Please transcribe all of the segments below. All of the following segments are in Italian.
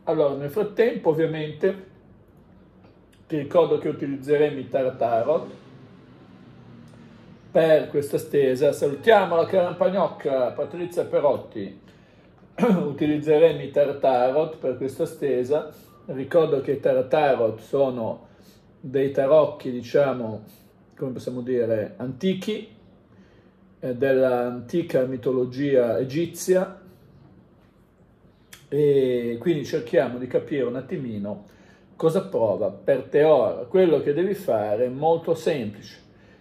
Allora, nel frattempo, ovviamente, ti ricordo che utilizzeremo i tartarot per questa stesa. Salutiamo la Carampagnocca, Patrizia Perotti. Utilizzeremo i tartarot per questa stesa. Ricordo che i tartarot sono dei tarocchi, diciamo, come possiamo dire, antichi, dell'antica mitologia egizia, e quindi cerchiamo di capire un attimino cosa prova per te ora. Quello che devi fare è molto semplice.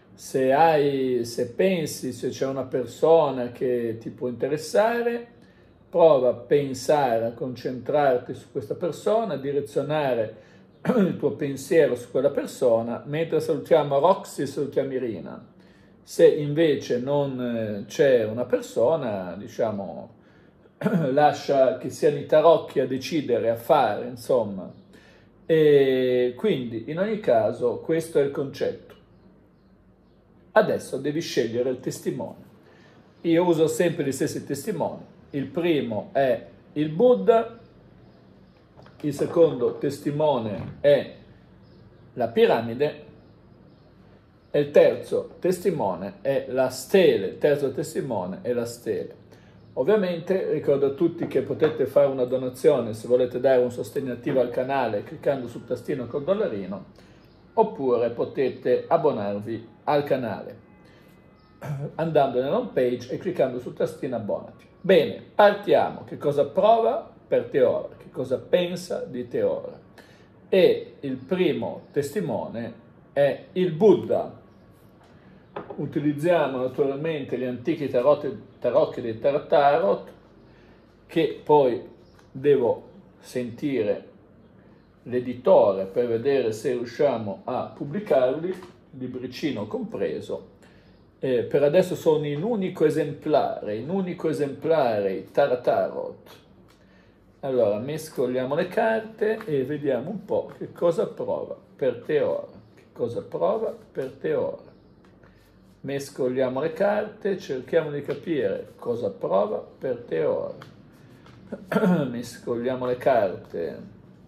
Se pensi, se c'è una persona che ti può interessare, prova a pensare, a concentrarti su questa persona, a direzionare il tuo pensiero su quella persona, mentre salutiamo Roxy, salutiamo Irina. Se invece non c'è una persona, diciamo, lascia che siano i tarocchi a decidere, a fare, insomma. E quindi, in ogni caso, questo è il concetto. Adesso devi scegliere il testimone. Io uso sempre gli stessi testimoni. Il primo è il Buddha, il secondo testimone è la piramide e il terzo testimone è la stele. Il terzo testimone è la stele. Ovviamente ricordo a tutti che potete fare una donazione se volete dare un sostenitativo al canale cliccando sul tastino col dollarino, oppure potete abbonarvi al canale andando nell'home page e cliccando sul tastino abbonati. Bene, partiamo. Che cosa prova per te ora? Che cosa pensa di te ora? E il primo testimone è il Buddha. Utilizziamo naturalmente gli antichi tarocchi dei tarot, che poi devo sentire l'editore per vedere se riusciamo a pubblicarli, libricino compreso. Per adesso sono in unico esemplare i tarot. Allora mescoliamo le carte e vediamo un po' che cosa prova per te ora. Che cosa prova per te ora. Mescoliamo le carte, cerchiamo di capire cosa prova per te ora. Mescoliamo le carte.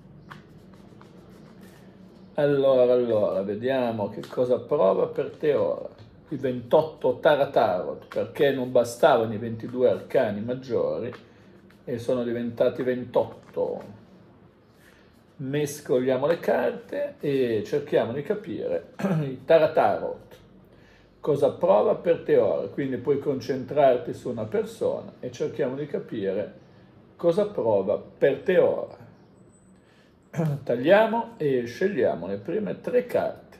Allora, vediamo che cosa prova per te ora. I 28 Tarot, perché non bastavano i 22 arcani maggiori e sono diventati 28. Mescoliamo le carte e cerchiamo di capire i Tarot. Cosa prova per te ora? Quindi puoi concentrarti su una persona e cerchiamo di capire cosa prova per te ora. Tagliamo e scegliamo le prime 3 carte.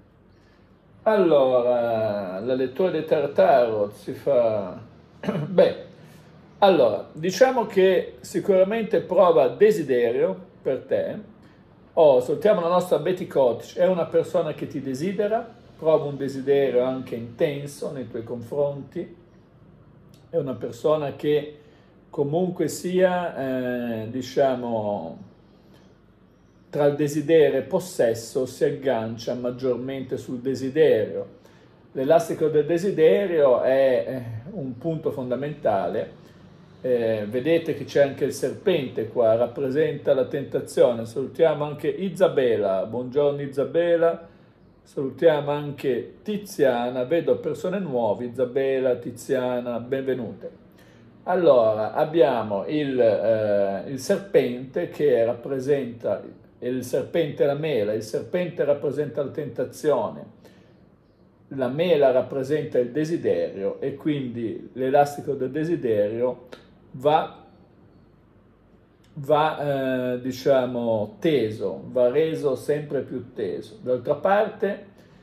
Allora, la lettura dei tarot si fa... Beh, allora, diciamo che sicuramente prova desiderio per te. Salutiamo la nostra Betty Kotić, è una persona che ti desidera, prova un desiderio anche intenso nei tuoi confronti, è una persona che comunque sia, diciamo, tra il desiderio e possesso si aggancia maggiormente sul desiderio. L'elastico del desiderio è un punto fondamentale. Vedete che c'è anche il serpente qua, rappresenta la tentazione. Salutiamo anche Isabella, buongiorno Isabella. Salutiamo anche Tiziana, vedo persone nuove, Isabella, Tiziana, benvenute. Allora, abbiamo il serpente che rappresenta, il serpente e la mela, il serpente rappresenta la tentazione, la mela rappresenta il desiderio e quindi l'elastico del desiderio va diciamo, teso, va reso sempre più teso. D'altra parte,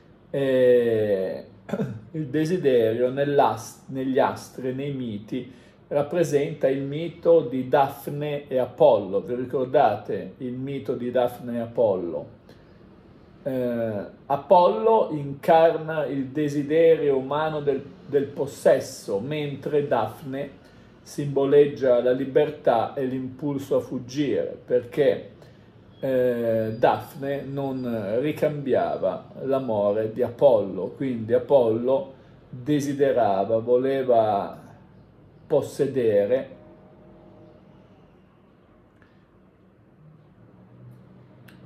il desiderio negli astri, nei miti, rappresenta il mito di Daphne e Apollo. Vi ricordate il mito di Daphne e Apollo? Apollo incarna il desiderio umano del possesso, mentre Daphne simboleggia la libertà e l'impulso a fuggire, perché Daphne non ricambiava l'amore di Apollo, quindi Apollo desiderava, voleva possedere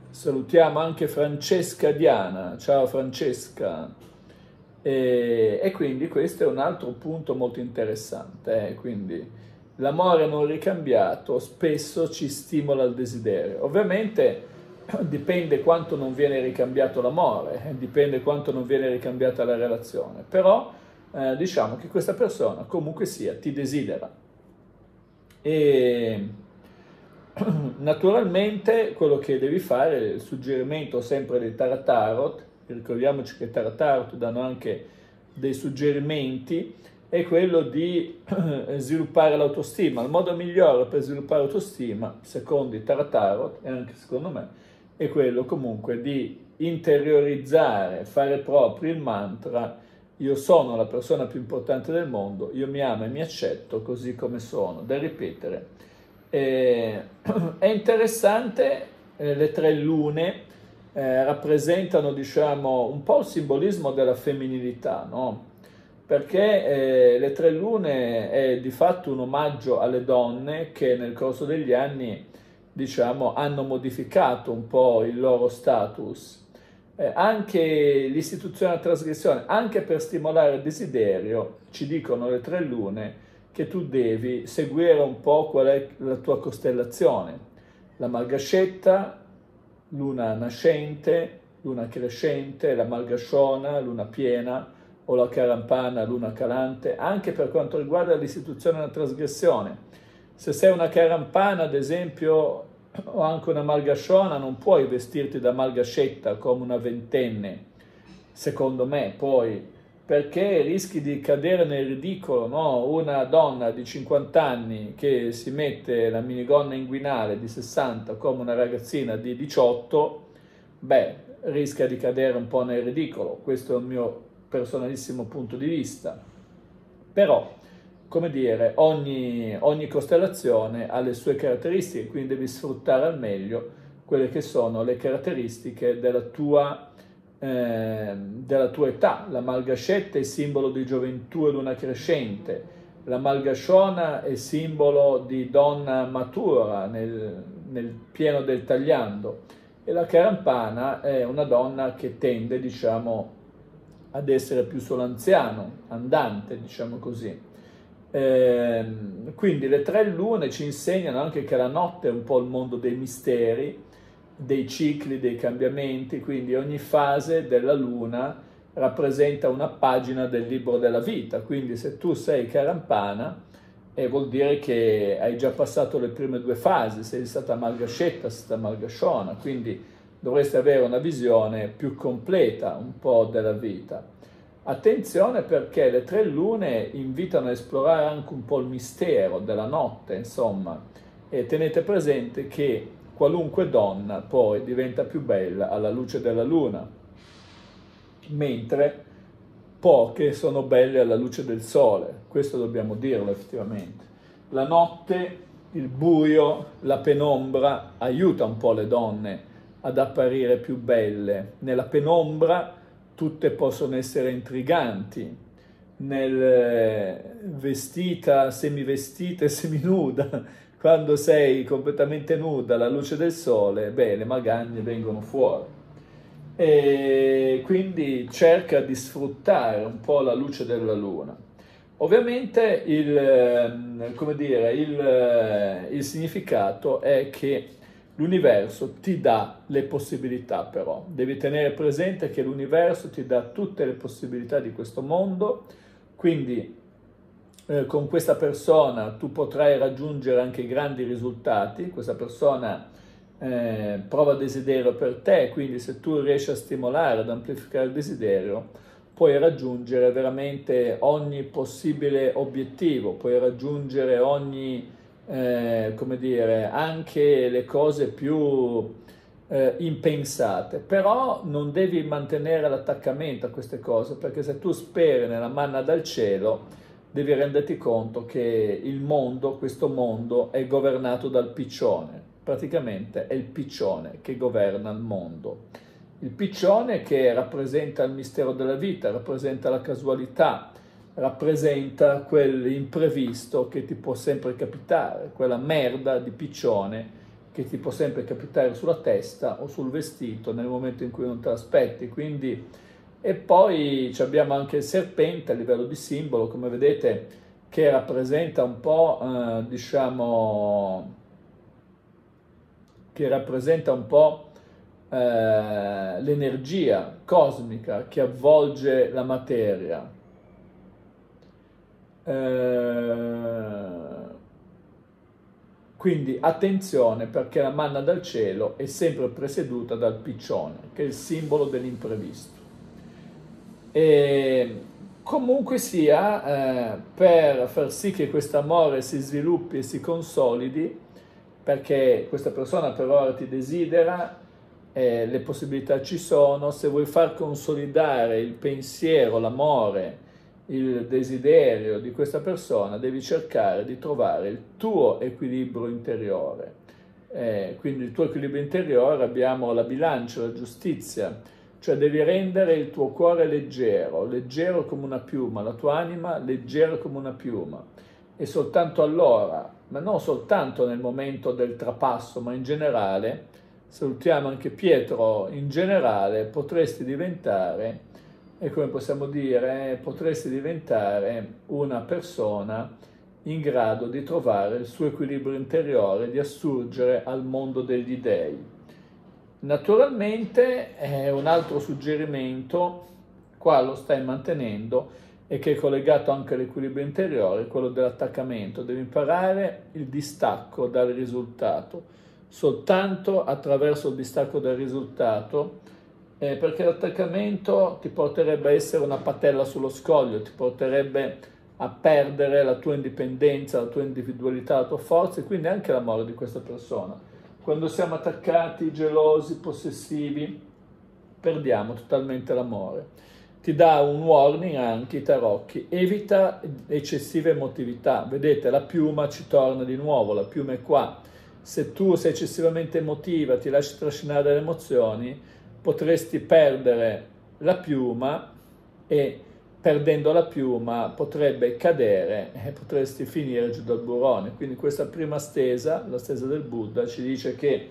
salutiamo anche Francesca Diana, ciao Francesca. E quindi questo è un altro punto molto interessante, quindi l'amore non ricambiato spesso ci stimola al desiderio. Ovviamente dipende quanto non viene ricambiato l'amore, dipende quanto non viene ricambiata la relazione, però diciamo che questa persona comunque sia ti desidera. E naturalmente quello che devi fare, il suggerimento sempre dei Tarot, ricordiamoci che i Tarot danno anche dei suggerimenti, è quello di sviluppare l'autostima. Il modo migliore per sviluppare l'autostima, secondo i Tarot e anche secondo me, è quello comunque di interiorizzare, fare proprio il mantra: io sono la persona più importante del mondo, io mi amo e mi accetto così come sono, da ripetere. È interessante, le 3 lune rappresentano, diciamo, un po' il simbolismo della femminilità, no? Perché le 3 lune è di fatto un omaggio alle donne che nel corso degli anni, diciamo, hanno modificato un po' il loro status. Anche l'istituzione della trasgressione, anche per stimolare il desiderio, ci dicono le 3 lune che tu devi seguire un po' qual è la tua costellazione. La Margascetta, luna nascente, luna crescente, la Margasciona, luna piena, o la Carampana, luna calante, anche per quanto riguarda l'istituzione della trasgressione. Se sei una Carampana, ad esempio, o anche una Margasciona, non puoi vestirti da Margascetta come una ventenne, secondo me, poi, perché rischi di cadere nel ridicolo, no? Una donna di 50 anni che si mette la minigonna inguinale di 60 come una ragazzina di 18, beh, rischia di cadere un po' nel ridicolo. Questo è il mio personalissimo punto di vista. Però, come dire, ogni costellazione ha le sue caratteristiche, quindi devi sfruttare al meglio quelle che sono le caratteristiche della tua età. La Margascetta è simbolo di gioventù e luna crescente, la Margasciona è simbolo di donna matura nel pieno del tagliando, e la Carampana è una donna che tende, diciamo, ad essere più sull'anziano, andante, diciamo così. Quindi le 3 lune ci insegnano anche che la notte è un po' il mondo dei misteri, dei cicli, dei cambiamenti, quindi ogni fase della luna rappresenta una pagina del libro della vita. Quindi se tu sei Carampana, vuol dire che hai già passato le prime 2 fasi, sei stata Margascetta, sei stata Margasciona, quindi dovresti avere una visione più completa un po' della vita. Attenzione, perché le 3 lune invitano a esplorare anche un po' il mistero della notte, insomma, e tenete presente che qualunque donna poi diventa più bella alla luce della luna, mentre poche sono belle alla luce del sole. Questo dobbiamo dirlo effettivamente. La notte, il buio, la penombra aiuta un po' le donne ad apparire più belle. Nella penombra tutte possono essere intriganti, vestita, semivestita e seminuda, quando sei completamente nuda alla luce del sole, beh, le magagne vengono fuori. E quindi cerca di sfruttare un po' la luce della luna. Ovviamente il significato è che l'universo ti dà le possibilità, però devi tenere presente che l'universo ti dà tutte le possibilità di questo mondo, quindi con questa persona tu potrai raggiungere anche grandi risultati. Questa persona prova desiderio per te, quindi se tu riesci a stimolare, ad amplificare il desiderio, puoi raggiungere veramente ogni possibile obiettivo, puoi raggiungere ogni anche le cose più impensate. Però non devi mantenere l'attaccamento a queste cose, perché se tu speri nella manna dal cielo, devi renderti conto che questo mondo è governato dal piccione. Praticamente è il piccione che governa il mondo. Il piccione che rappresenta il mistero della vita, rappresenta la casualità, rappresenta quell'imprevisto che ti può sempre capitare, quella merda di piccione che ti può sempre capitare sulla testa o sul vestito nel momento in cui non te l'aspetti. Quindi, e poi abbiamo anche il serpente a livello di simbolo, come vedete, che rappresenta un po', diciamo, che rappresenta un po' l'energia cosmica che avvolge la materia. Quindi attenzione, perché la manna dal cielo è sempre presieduta dal piccione, che è il simbolo dell'imprevisto. E comunque sia, per far sì che questo amore si sviluppi e si consolidi, perché questa persona per ora ti desidera, le possibilità ci sono. Se vuoi far consolidare il pensiero, l'amore, il desiderio di questa persona, devi cercare di trovare il tuo equilibrio interiore. Quindi il tuo equilibrio interiore, abbiamo la bilancia, la giustizia, cioè devi rendere il tuo cuore leggero, leggero come una piuma, la tua anima leggera come una piuma. E soltanto allora, ma non soltanto nel momento del trapasso, ma in generale, salutiamo anche Pietro, in generale potresti diventare, e come possiamo dire, potresti diventare una persona in grado di trovare il suo equilibrio interiore, di assurgere al mondo degli dei. Naturalmente un altro suggerimento, qua lo stai mantenendo, e che è collegato anche all'equilibrio interiore, quello dell'attaccamento. Devi imparare il distacco dal risultato. Soltanto attraverso il distacco dal risultato, perché l'attaccamento ti porterebbe a essere una patella sullo scoglio, ti porterebbe a perdere la tua indipendenza, la tua individualità, la tua forza e quindi anche l'amore di questa persona. Quando siamo attaccati, gelosi, possessivi, perdiamo totalmente l'amore. Ti dà un warning anche i tarocchi: evita eccessiva emotività. Vedete, la piuma ci torna di nuovo, la piuma è qua. Se tu sei eccessivamente emotiva, ti lasci trascinare dalle emozioni, potresti perdere la piuma e perdendo la piuma potrebbe cadere e potresti finire giù dal burrone. Quindi questa prima stesa, la stesa del Buddha, ci dice che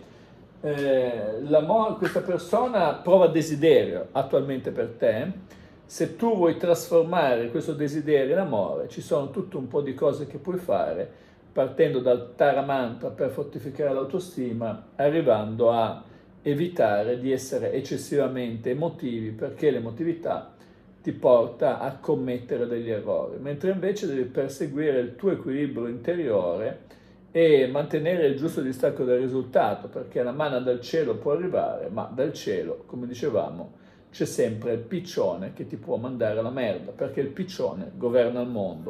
questa persona prova desiderio attualmente per te. Se tu vuoi trasformare questo desiderio in amore, ci sono tutto un po' di cose che puoi fare, partendo dal Tara Mantra per fortificare l'autostima, arrivando a evitare di essere eccessivamente emotivi, perché l'emotività ti porta a commettere degli errori, mentre invece devi perseguire il tuo equilibrio interiore e mantenere il giusto distacco dal risultato, perché la manna dal cielo può arrivare, ma dal cielo, come dicevamo, c'è sempre il piccione che ti può mandare la merda, perché il piccione governa il mondo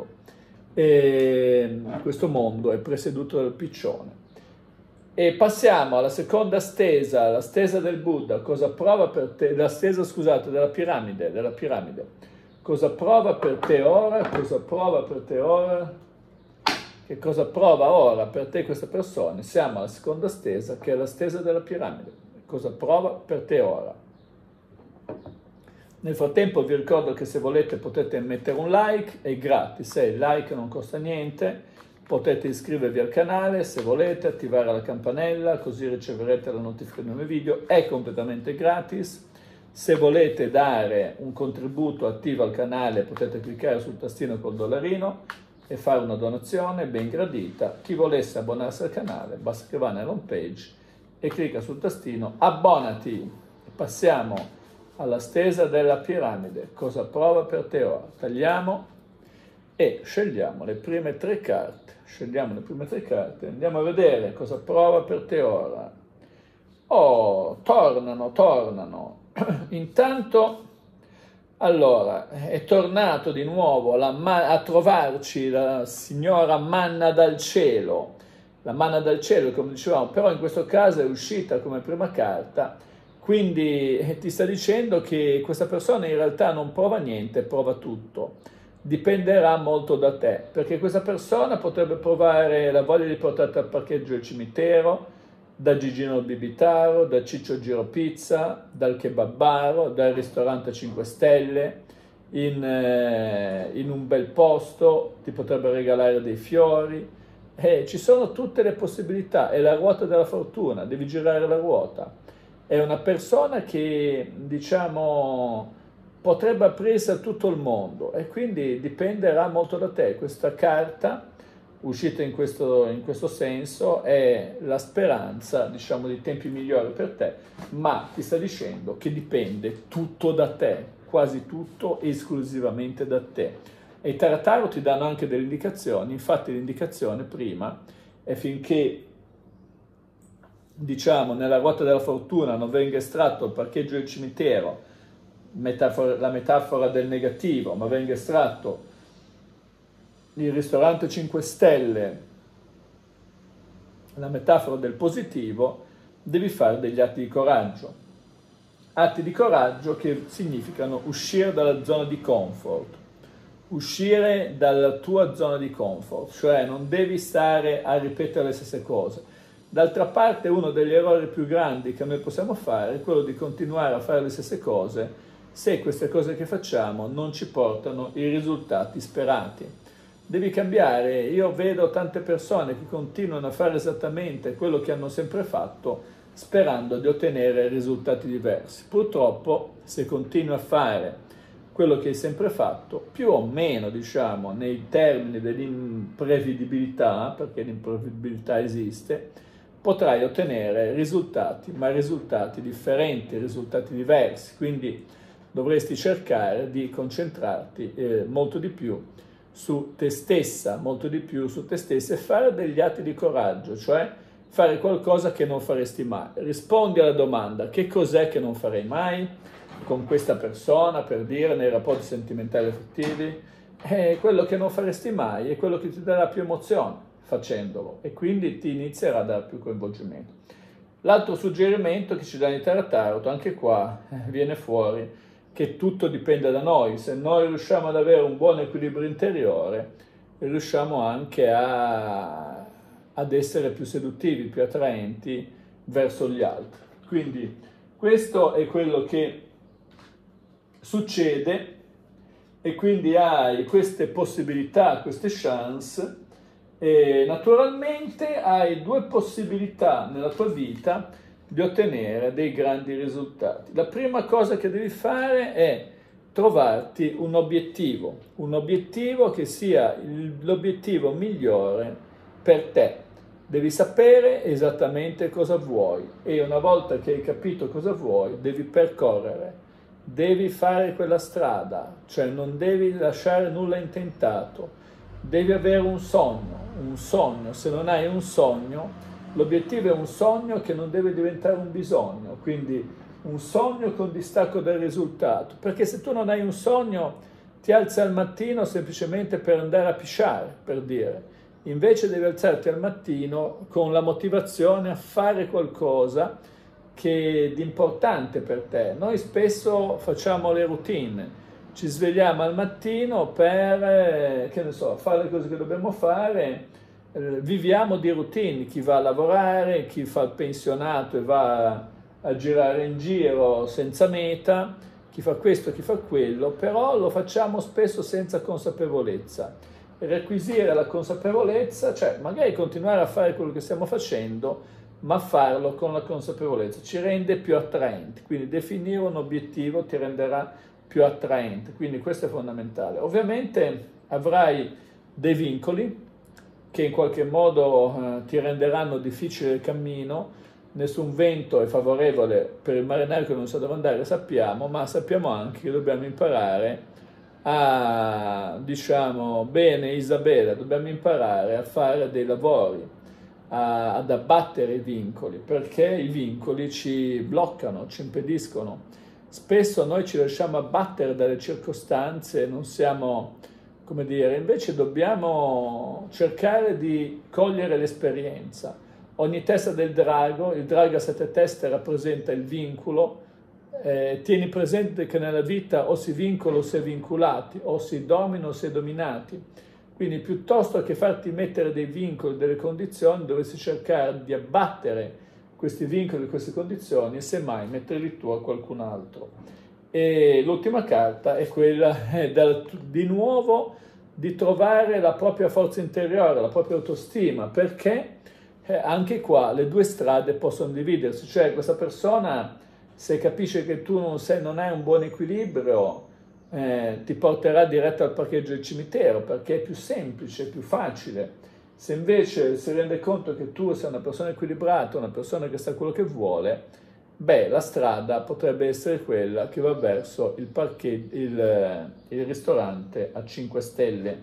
e questo mondo è presieduto dal piccione. E passiamo alla seconda stesa, la stesa del Buddha. Cosa prova per te, la stesa, scusate, della piramide. Cosa prova per te ora? Cosa prova per te ora? Che cosa prova ora per te questa persona? Siamo alla seconda stesa, che è la stesa della piramide. Cosa prova per te ora? Nel frattempo vi ricordo che se volete potete mettere un like, è gratis, il like non costa niente. Potete iscrivervi al canale se volete, attivare la campanella, così riceverete la notifica dei nuovi video, è completamente gratis. Se volete dare un contributo attivo al canale potete cliccare sul tastino col dollarino e fare una donazione ben gradita. Chi volesse abbonarsi al canale basta che va nella home page e clicca sul tastino abbonati. Passiamo alla stesa della piramide. Cosa prova per te ora? Tagliamo e scegliamo le prime tre carte. Andiamo a vedere cosa prova per te ora. Oh, tornano. Intanto, allora, è tornato di nuovo a trovarci la signora manna dal cielo. La manna dal cielo, come dicevamo, però in questo caso è uscita come prima carta, quindi ti sta dicendo che questa persona in realtà non prova niente, prova tutto. Dipenderà molto da te, perché questa persona potrebbe provare la voglia di portarti al parcheggio del cimitero, da Gigino Bibitaro, da Ciccio Giro Pizza, dal kebabaro, dal ristorante 5 stelle, in un bel posto, ti potrebbe regalare dei fiori, Ci sono tutte le possibilità, è la ruota della fortuna, devi girare la ruota. È una persona che, diciamo, potrebbe aprirsi a tutto il mondo e quindi dipenderà molto da te. Questa carta, uscita in questo senso, è la speranza, diciamo, di tempi migliori per te, ma ti sta dicendo che dipende tutto da te, quasi tutto esclusivamente da te. E i Tarot ti danno anche delle indicazioni, infatti l'indicazione prima è finché, diciamo, nella ruota della fortuna non venga estratto il parcheggio del cimitero, la metafora del negativo, ma venga estratto il ristorante 5 stelle, la metafora del positivo, devi fare degli atti di coraggio. Atti di coraggio che significano uscire dalla zona di comfort, uscire dalla tua zona di comfort, cioè non devi stare a ripetere le stesse cose. D'altra parte uno degli errori più grandi che noi possiamo fare è quello di continuare a fare le stesse cose se queste cose che facciamo non ci portano i risultati sperati. Devi cambiare. Io vedo tante persone che continuano a fare esattamente quello che hanno sempre fatto sperando di ottenere risultati diversi. Purtroppo se continui a fare quello che hai sempre fatto, più o meno, diciamo, nei termini dell'imprevedibilità, perché l'imprevedibilità esiste, potrai ottenere risultati, ma risultati differenti, risultati diversi. Quindi dovresti cercare di concentrarti molto di più su te stessa, molto di più su te stessa e fare degli atti di coraggio, cioè fare qualcosa che non faresti mai. Rispondi alla domanda: che cos'è che non farei mai con questa persona, per dire, nei rapporti sentimentali affettivi? Quello che non faresti mai è quello che ti darà più emozione facendolo e quindi ti inizierà a dare più coinvolgimento. L'altro suggerimento che ci dà in Tarot, anche qua viene fuori che tutto dipende da noi. Se noi riusciamo ad avere un buon equilibrio interiore, riusciamo anche ad essere più seduttivi, più attraenti verso gli altri. Quindi questo è quello che succede e quindi hai queste possibilità, queste chance e naturalmente hai due possibilità nella tua vita di ottenere dei grandi risultati. La prima cosa che devi fare è trovarti un obiettivo che sia l'obiettivo migliore per te. Devi sapere esattamente cosa vuoi e una volta che hai capito cosa vuoi, devi percorrere, devi fare quella strada, cioè non devi lasciare nulla intentato, devi avere un sogno. Se non hai un sogno, l'obiettivo è un sogno che non deve diventare un bisogno, quindi un sogno con distacco dal risultato, perché se tu non hai un sogno ti alzi al mattino semplicemente per andare a pisciare, per dire. Invece devi alzarti al mattino con la motivazione a fare qualcosa che è di importante per te. Noi spesso facciamo le routine, ci svegliamo al mattino per, che ne so, fare le cose che dobbiamo fare, viviamo di routine, chi va a lavorare, chi fa il pensionato e va a girare in giro senza meta, chi fa questo, chi fa quello, però lo facciamo spesso senza consapevolezza. Requisire la consapevolezza, cioè magari continuare a fare quello che stiamo facendo, ma farlo con la consapevolezza, ci rende più attraenti, quindi definire un obiettivo ti renderà più attraente, quindi questo è fondamentale. Ovviamente avrai dei vincoli che in qualche modo ti renderanno difficile il cammino, nessun vento è favorevole per il marinaio che non sa dove andare, sappiamo, ma sappiamo anche che dobbiamo imparare diciamo, bene Isabella, dobbiamo imparare a fare dei lavori, ad abbattere i vincoli, perché i vincoli ci bloccano, ci impediscono. Spesso noi ci lasciamo abbattere dalle circostanze, non siamo, come dire, invece dobbiamo cercare di cogliere l'esperienza. Ogni testa del drago, il drago a 7 teste rappresenta il vincolo. Tieni presente che nella vita o si vincola o si è vincolati, o si domina o si è dominati. Quindi piuttosto che farti mettere dei vincoli, delle condizioni, dovresti cercare di abbattere questi vincoli, queste condizioni e semmai metterli tu a qualcun altro. E l'ultima carta è quella di nuovo di trovare la propria forza interiore, la propria autostima, perché anche qua le due strade possono dividersi, cioè questa persona, se capisce che tu non hai un buon equilibrio, ti porterà diretto al parcheggio del cimitero, perché è più semplice, è più facile. Se invece si rende conto che tu sei una persona equilibrata, una persona che sa quello che vuole, beh, la strada potrebbe essere quella che va verso il ristorante a 5 stelle.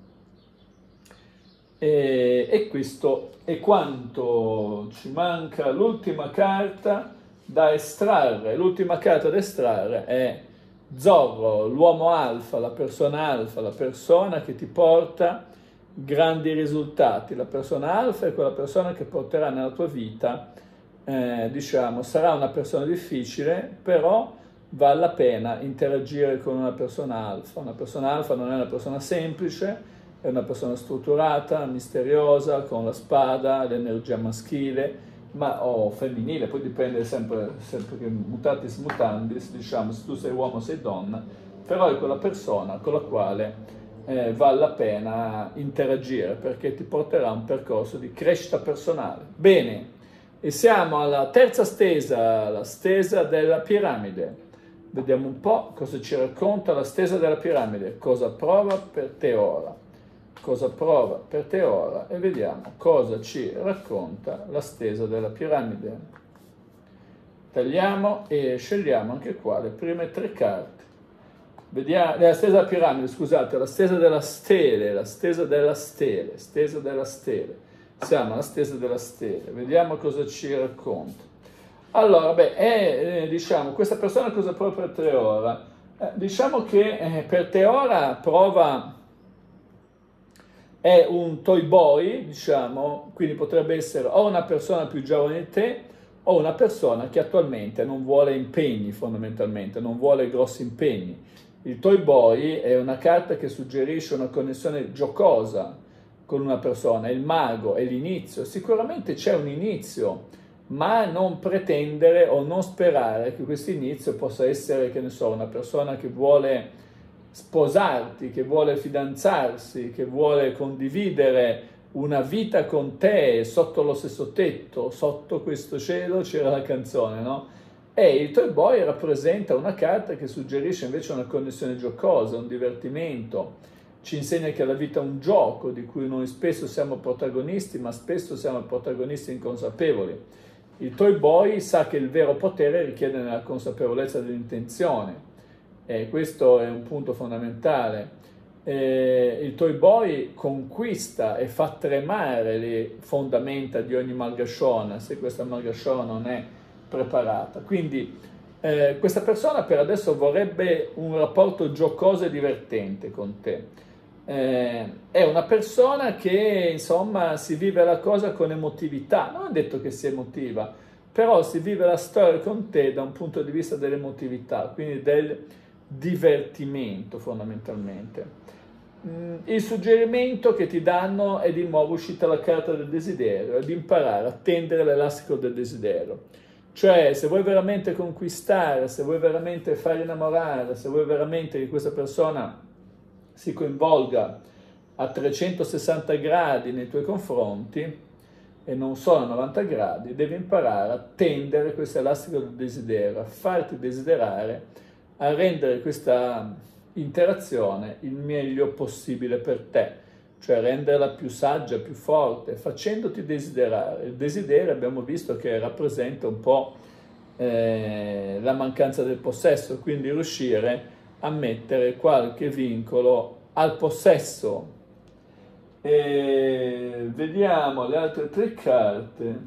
E questo è quanto ci manca. L'ultima carta da estrarre. L'ultima carta da estrarre è Zorro, l'uomo alfa, la persona che ti porta grandi risultati. La persona alfa è quella persona che porterà nella tua vita, diciamo, sarà una persona difficile, però vale la pena interagire con una persona alfa. Una persona alfa non è una persona semplice, è una persona strutturata, misteriosa, con la spada, l'energia maschile, o femminile, poi dipende sempre che mutatis mutandis, diciamo, se tu sei uomo o sei donna, però è quella persona con la quale vale la pena interagire, perché ti porterà a un percorso di crescita personale. Bene, e siamo alla terza stesa, la stesa della piramide. Vediamo un po' cosa ci racconta la stesa della piramide, cosa prova per te ora. Cosa prova per te ora e vediamo cosa ci racconta la stesa della piramide. Tagliamo e scegliamo anche qua le prime 3 carte. Vediamo, la stesa della piramide, scusate, la stesa della stele, la stesa della stele, stesa della stele. Siamo alla stesa della stele, vediamo cosa ci racconta. Allora, diciamo, questa persona cosa prova per te ora? Diciamo che per te ora prova... è un toy boy, diciamo, quindi potrebbe essere o una persona più giovane di te o una persona che attualmente non vuole impegni, fondamentalmente, non vuole grossi impegni. Il toy boy è una carta che suggerisce una connessione giocosa con una persona, il mago è l'inizio, sicuramente c'è un inizio, ma non pretendere o non sperare che questo inizio possa essere, che ne so, una persona che vuole sposarti, che vuole fidanzarsi, che vuole condividere una vita con te sotto lo stesso tetto, sotto questo cielo, c'era la canzone, no? E il Toy Boy rappresenta una carta che suggerisce invece una connessione giocosa, un divertimento, ci insegna che la vita è un gioco di cui noi spesso siamo protagonisti, ma spesso siamo protagonisti inconsapevoli. Il Toy Boy sa che il vero potere richiede nella consapevolezza dell'intenzione. Questo è un punto fondamentale. Il Toy Boy conquista e fa tremare le fondamenta di ogni malgasciona se questa malgasciona non è preparata. Quindi questa persona per adesso vorrebbe un rapporto giocoso e divertente con te. È una persona che insomma si vive la cosa con emotività, non è detto che sia emotiva, però si vive la storia con te da un punto di vista dell'emotività, quindi del divertimento fondamentalmente. Il suggerimento che ti danno è di nuovo uscita la carta del desiderio, è di imparare a tendere l'elastico del desiderio. Cioè, se vuoi veramente conquistare, se vuoi veramente far innamorare, se vuoi veramente che questa persona si coinvolga a 360 gradi nei tuoi confronti e non solo a 90 gradi, devi imparare a tendere questo elastico del desiderio, a farti desiderare, a rendere questa interazione il meglio possibile per te, cioè renderla più saggia, più forte, facendoti desiderare. Il desiderio abbiamo visto che rappresenta un po' la mancanza del possesso, quindi riuscire a mettere qualche vincolo al possesso. Vediamo le altre 3 carte.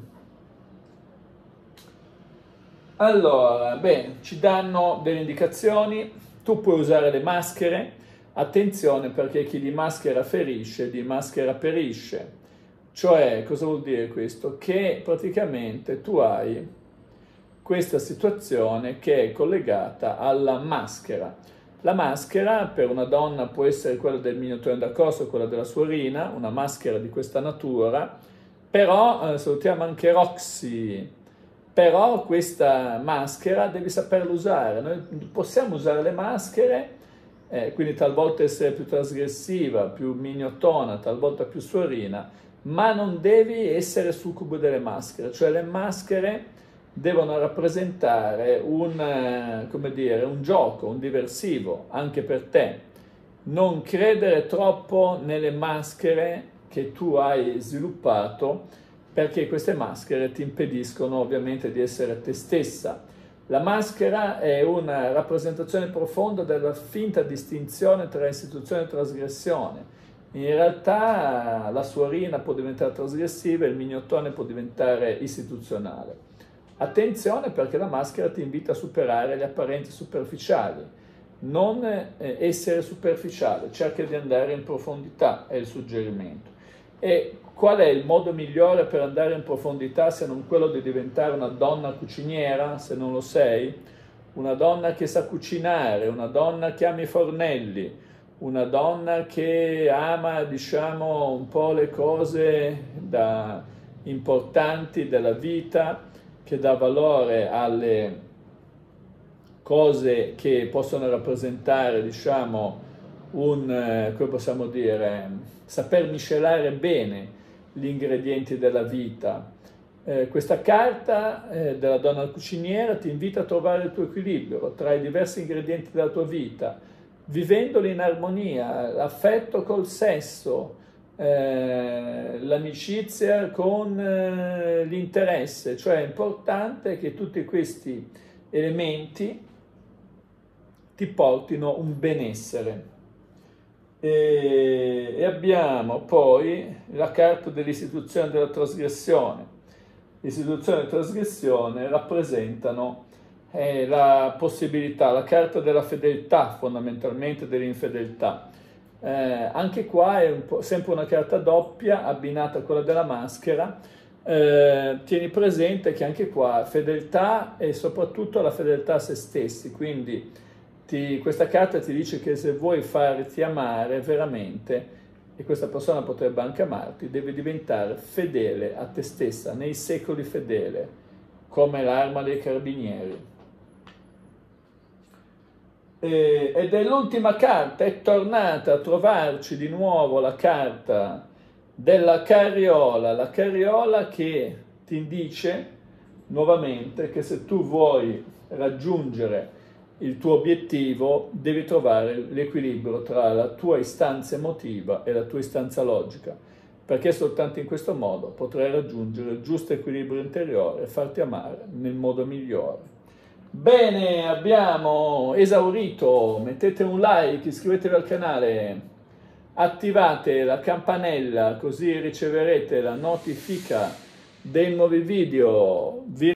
Allora, ci danno delle indicazioni. Tu puoi usare le maschere, attenzione perché chi di maschera ferisce, di maschera perisce. Cioè, cosa vuol dire questo? Che praticamente tu hai questa situazione che è collegata alla maschera. La maschera per una donna può essere quella del minotauro da corso, quella della suorina, una maschera di questa natura, però salutiamo anche Roxy. Però questa maschera devi saperla usare. Noi possiamo usare le maschere quindi talvolta essere più trasgressiva, più mignottona, talvolta più suorina, ma non devi essere succubo delle maschere, cioè le maschere devono rappresentare come dire, un gioco, un diversivo anche per te. Non credere troppo nelle maschere che tu hai sviluppato, perché queste maschere ti impediscono ovviamente di essere te stessa. La maschera è una rappresentazione profonda della finta distinzione tra istituzione e trasgressione. In realtà la suorina può diventare trasgressiva e il mignottone può diventare istituzionale. Attenzione, perché la maschera ti invita a superare le apparenze superficiali. Non essere superficiale, cerca di andare in profondità, è il suggerimento. E qual è il modo migliore per andare in profondità se non quello di diventare una donna cuciniera, se non lo sei? Una donna che sa cucinare, una donna che ama i fornelli, una donna che ama, diciamo, un po' le cose importanti della vita, che dà valore alle cose che possono rappresentare, diciamo, come possiamo dire, saper miscelare bene gli ingredienti della vita. Questa carta della donna cuciniera ti invita a trovare il tuo equilibrio tra i diversi ingredienti della tua vita, vivendoli in armonia, l'affetto col sesso, l'amicizia con l'interesse, cioè è importante che tutti questi elementi ti portino un benessere. E abbiamo poi la carta dell'istituzione della trasgressione. L'istituzione e la trasgressione rappresentano la possibilità, la carta della fedeltà, fondamentalmente dell'infedeltà. Anche qua è sempre una carta doppia abbinata a quella della maschera. Tieni presente che anche qua fedeltà e soprattutto la fedeltà a se stessi, quindi questa carta ti dice che se vuoi farti amare veramente, e questa persona potrebbe anche amarti, devi diventare fedele a te stessa, nei secoli fedele, come l'arma dei carabinieri. Ed è l'ultima carta, è tornata a trovarci di nuovo la carta della carriola, la carriola che ti dice nuovamente che se tu vuoi raggiungere il tuo obiettivo devi trovare l'equilibrio tra la tua istanza emotiva e la tua istanza logica, perché soltanto in questo modo potrai raggiungere il giusto equilibrio interiore e farti amare nel modo migliore. Bene, abbiamo esaurito, mettete un like, iscrivetevi al canale, attivate la campanella così riceverete la notifica dei nuovi video.